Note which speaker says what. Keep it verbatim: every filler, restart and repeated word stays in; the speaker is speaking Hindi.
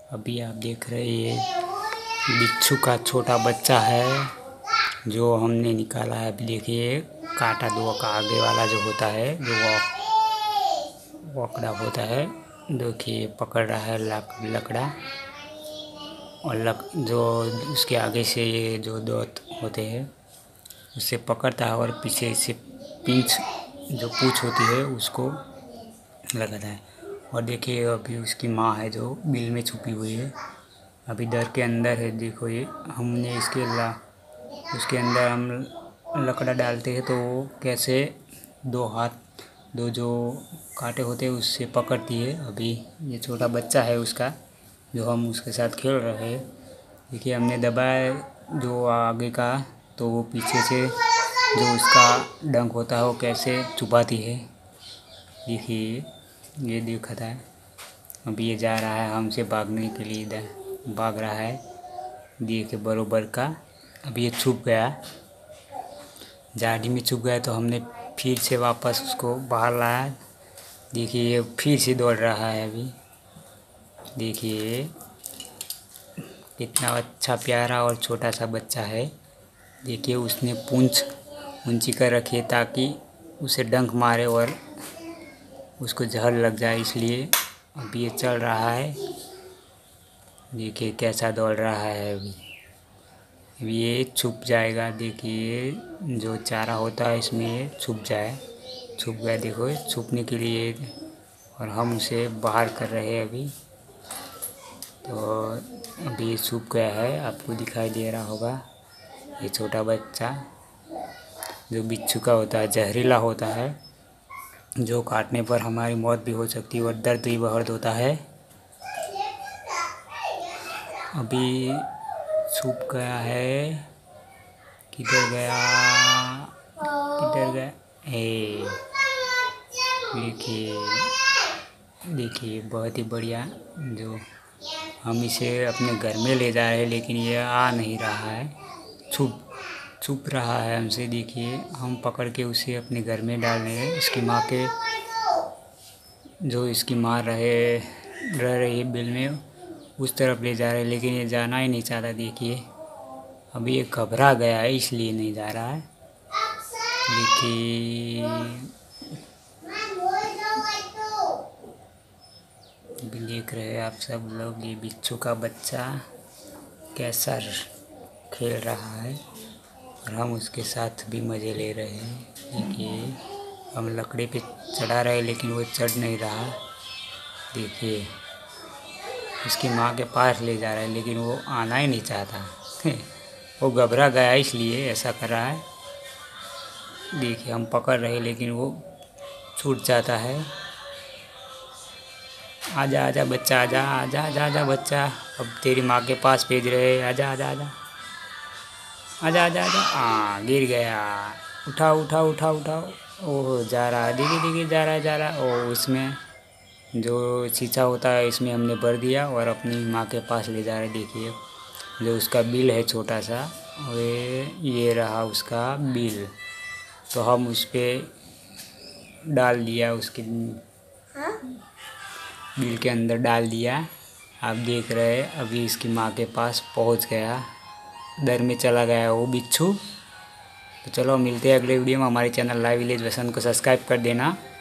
Speaker 1: अभी आप देख रहे हैं ये बिच्छू का छोटा बच्चा है जो हमने निकाला है। अभी देखिए कांटा दो का आगे वाला जो होता है जो वो वकड़ा होता है, देखिए पकड़ रहा है लक, लकड़ा और लक जो उसके आगे से ये जो दांत होते हैं उससे पकड़ता है और पीछे से पिंच जो पूंछ होती है उसको लगाता है। और देखिए अभी उसकी माँ है जो बिल में छुपी हुई है, अभी दर के अंदर है। देखो ये हमने इसके ला उसके अंदर हम लकड़ा डालते हैं तो वो कैसे दो हाथ दो जो कांटे होते हैं उससे पकड़ती है। अभी ये छोटा बच्चा है उसका जो हम उसके साथ खेल रहे हैं। देखिए हमने दबाया जो आगे का तो वो पीछे से जो उसका डंक होता है वो कैसे छुपाती है। देखिए ये दिखता है। अभी ये जा रहा है हमसे भागने के लिए, इधर भाग रहा है देखिए बरोबर का। अभी ये छुप गया, झाड़ी में छुप गया तो हमने फिर से वापस उसको बाहर लाया। देखिए ये फिर से दौड़ रहा है। अभी देखिए कितना अच्छा प्यारा और छोटा सा बच्चा है। देखिए उसने पूंछ ऊंची कर रखी है ताकि उसे डंक मारे और उसको जहर लग जाए, इसलिए अभी ये चल रहा है। देखिए कैसा दौड़ रहा है। अभी अभी ये छुप जाएगा। देखिए जो चारा होता है इसमें ये छुप जाए छुप गया। देखो छुपने के लिए और हम उसे बाहर कर रहे हैं अभी। तो अभी ये छुप गया है, आपको दिखाई दे रहा होगा। ये छोटा बच्चा जो बिच्छू का होता है जहरीला होता है, जो काटने पर हमारी मौत भी हो सकती है और दर्द भी बहुत होता है। अभी छुप गया है, किधर गया किधर गया ए देखिए देखिए बहुत ही बढ़िया। जो हम इसे अपने घर में ले जा रहे हैं लेकिन ये आ नहीं रहा है, छुप छुप रहा है हमसे। देखिए हम पकड़ के उसे अपने घर में डाल रहे हैं। इसकी माँ के जो इसकी माँ रहे रह रही है बिल में उस तरफ ले जा रहे हैं लेकिन ये जाना ही नहीं चाहता। देखिए अभी ये घबरा गया है इसलिए नहीं जा रहा है। देखिए अभी देख रहे हैं आप सब लोग ये बिच्छू का बच्चा कैसा खेल रहा है और हम उसके साथ भी मज़े ले रहे हैं। देखिए हम लकड़ी पे चढ़ा रहे हैं लेकिन वो चढ़ नहीं रहा। देखिए उसकी माँ के पास ले जा रहा है लेकिन वो आना ही नहीं चाहता वो घबरा गया इसलिए ऐसा कर रहा है। देखिए हम पकड़ रहे लेकिन वो छूट जाता है। आजा आजा बच्चा, आजा आजा आजा आजा बच्चा, अब तेरी माँ के पास भेज रहे। आजा आजा आजा आजा आजा आजा हाँ गिर गया, उठाओ उठाओ उठाओ उठाओ। ओह जा रहा है, देखिए देखिए जा रहा है जा रहा है। ओ इसमें जो शीशा होता है इसमें हमने भर दिया और अपनी माँ के पास ले जा रहे। देखिए जो उसका बिल है छोटा सा, वे ये रहा उसका बिल, तो हम उस पर डाल दिया, उसके बिल के अंदर डाल दिया। आप देख रहे हैं अभी इसकी माँ के पास पहुँच गया, दर में चला गया वो बिच्छू। तो चलो मिलते हैं अगले वीडियो में। हमारे चैनल लाइव विलेज वसंत को सब्सक्राइब कर देना।